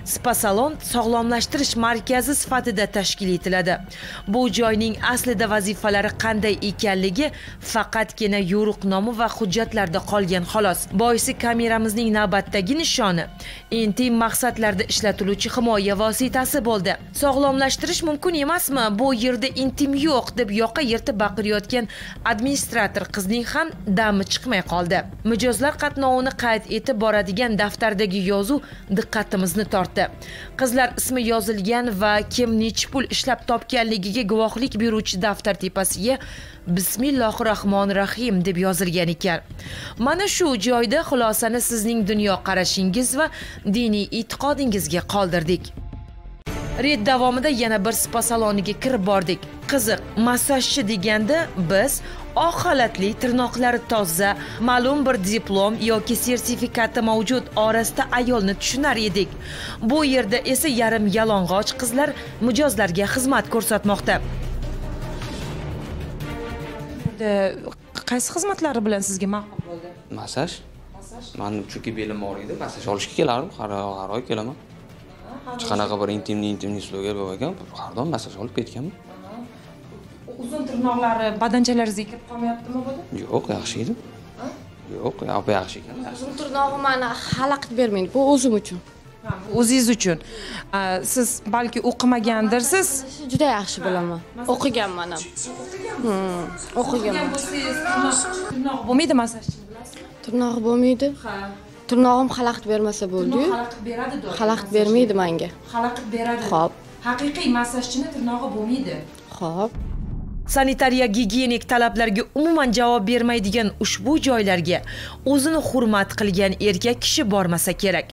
Spa salon sog'lomlashtirish markazi sifatida tashkil etiladi. Bu joyning aslida vazifalari qanday ekanligi faqatgina yo'riqnoma va hujjatlarda qolgan xolos. Boisi kameramizning navbatdagi nishoni intim maqsadlarda ishlatiluvchi himoya vositasi bo'ldi. Sog'lomlashtirish mumkin emasmi? Bu yerda intim yo'q deb yoqa yirtib baqirayotgan administrator qizning ham dami chiqmay qoldi. Mijozlar qatnovini qayd etib boradigan daftardagi yozuv diqqatimizni tortdi. Qizlar ismi yozilgan va kim necha pul ishlab topganligiga guvohlik beruvchi daftar tepasiga Bismillahirrohmanirrohim deb yozilgan ekan. Mana shu joyda xulosani sizning dunyo qarashingiz va diniy e'tiqodingizga qoldirdik. Red davomida yana bir spa saloniga kirib bordik. Qiziq, massajchi deganda biz oq xalatli, tirnoqlari toza, ma'lum bir diplom yoki sertifikati mavjud orasida ayolni tushunar edik. Bu yerda esa yarim yalang'och qizlar mijozlarga xizmat ko'rsatmoqda. Qaysi xizmatlari bilan sizga ma'qul bo'ldi? Massaj. Men chunki belim og'riydi, massaj olishga kelardim, har oy kelaman. Qanaqa bir intimni slogan bor ekan, har doim massaj olib ketganman. Uzun tirnoqlari badanchalariga kirib qolmayaptimi bu? Yo'q, yaxshi edi. Yo'q, yaxshi ekan. Uzun tirnog'im meni xalaqit bermaydi. Bu o'zim uchun. O'zingiz uchun. Siz balki o'qimagandirsiz? Juda yaxshi bilaman. O'qiganman ham. O'qiganman. Tirnoq bo'lmaydi massajchi bilasizmi? Tirnog'i bo'lmaydi? Ha. Tirnog'im xalaqit bermasa bo'ldi-yu. Xalaqit beradi doim. Xalaqit bermaydi menga. Xalaqit beradi. Xo'p. Haqiqiy massajchini tirnog'i bo'lmaydi. Xo'p. Sanitariya gigiyenik talablarga umuman javob bermaydigan ushbu joylarga o'zini hurmat qilgan erkak kishi bormasa kerak.